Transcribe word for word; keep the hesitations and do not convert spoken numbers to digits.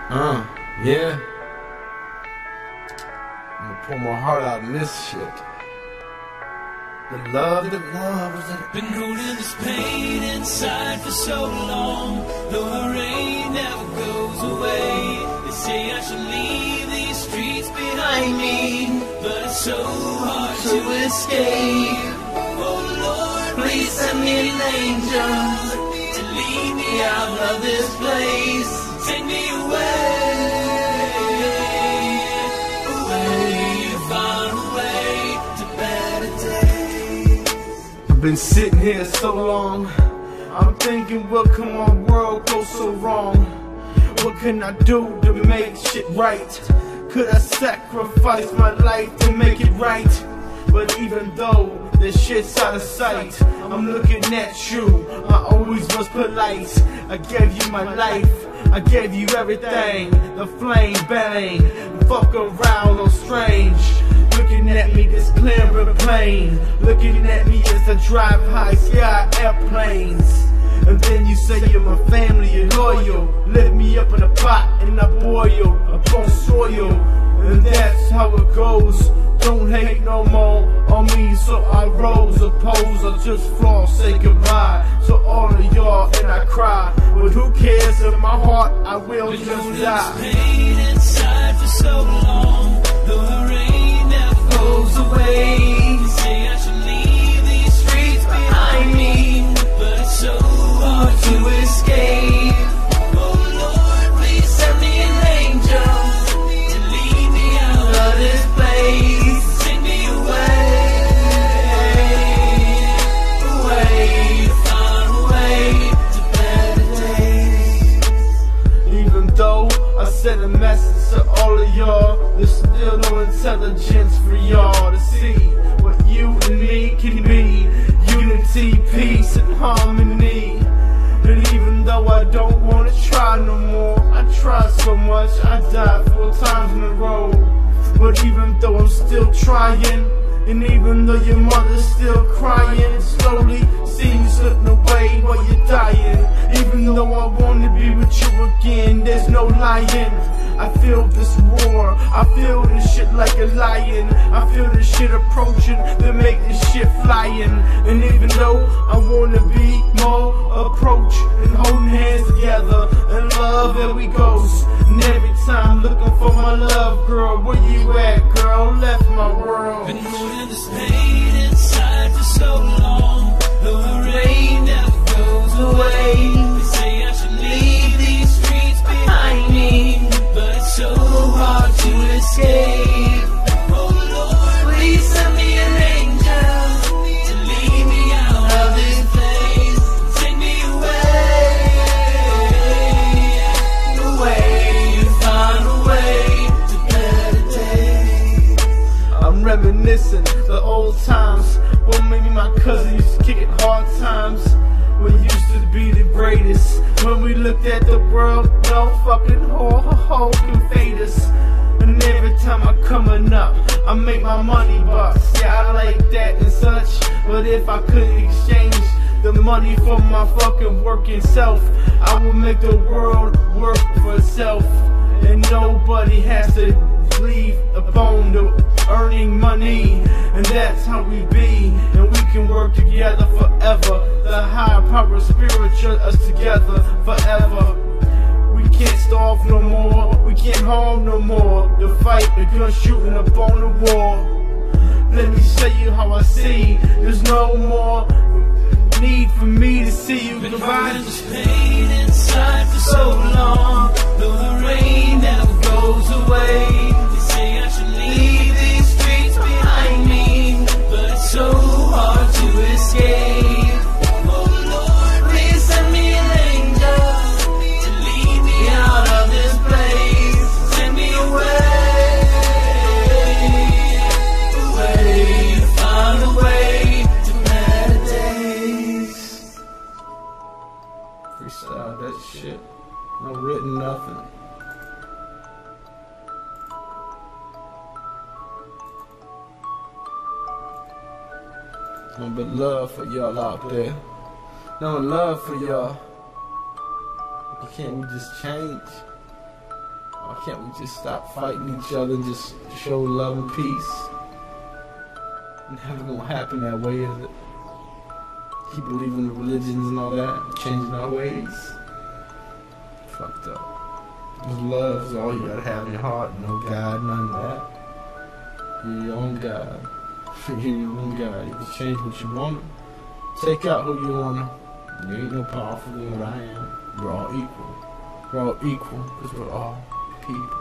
Uh, yeah. I'm gonna pour my heart out in this shit. The love, the love was that. Been holding this pain inside for so long, though the rain never goes away. They say I should leave these streets behind me, but it's so hard to escape. Oh Lord, please send me an angel to lead me out of this place. Take me away, away, far away to better days. I've been sitting here so long, I'm thinking, what can my world go so wrong? What can I do to make shit right? Could I sacrifice my life to make it right? But even though this shit's out of sight, I'm looking at you, I always was polite. I gave you my life, I gave you everything. The flame bang, fuck around, no strange. Looking at me, this clear and plain. Looking at me as I drive high sky airplanes. And then you say you're my family, you're loyal. Lift me up in a pot and I boil up on soil. And that's how it goes. Don't hate no more on me, so I rose, oppose, or just floss, say goodbye to all of y'all, and I cry. But who cares? In my heart, I will Been just die. This pain inside for so long, though the rain never goes away. They say I should leave these streets behind me, but it's so hard to escape. Oh Lord, please send me an angel to lead me out of this place. Take me away, away, far away to better days. Even though I sent a message to all of y'all, there's still no intelligence for y'all to see what you and me can be. Unity, peace, and harmony. And even though I don't wanna try no more, I tried so much, I died four times in a row. But even though I'm still trying, and even though your mother's still crying, slowly see you slipping away while you're dying. Even though I wanna be with you again, there's no lying. I feel this roar, I feel this shit like a lion. I feel this shit approaching, that make this shit flying. And even though I wanna be more approach and holding hands together and love every ghost. And every time looking for my love, girl, where you at, girl? Left my world. Been holding this pain inside for so long, though the rain never goes away. They say I should leave these streets behind me, but it's so hard to escape. Oh Lord, please send me an angel to lead me out of this place. Take me away, away, far away to better days. I'm reminiscing the old times when maybe my cousin used to kick it hard times. We used to be the greatest. When we looked at the world, no fucking ho ho ho can fade us. And every time I'm coming up, I make my money bucks. Yeah, I like that and such. But if I could exchange the money for my fucking working self, I would make the world work for itself. And nobody has to leave upon the earning money. And that's how we be, and we can work together forever. The higher power spiritual us together forever. We can't starve no more, we can't harm no more. The fight, the gun shooting up on the wall. Let me show you how I see. There's no more need for me to see you Been divide. holding this pain inside for so long, though the rain never goes away. They say I should leave these streets behind me, but it's so hard to escape. Oh Lord, please send me an angel to lead me out of this place. Send me away, away, far away to better days. Freestyle that shit. No written nothing. Nothing but love for y'all out there. Nothing love for y'all. Can't we just change? Why can't we just stop fighting each other and just show love and peace? Never gonna happen that way, is it? Keep believing in religions and all that, changing our ways. Fucked up. Love is all you gotta have in your heart. No God, none of that. You're your own God. You're your own God. You can change what you want. Take out who you want. You ain't no powerful than what I am. We're all equal. We're all equal because we're all people.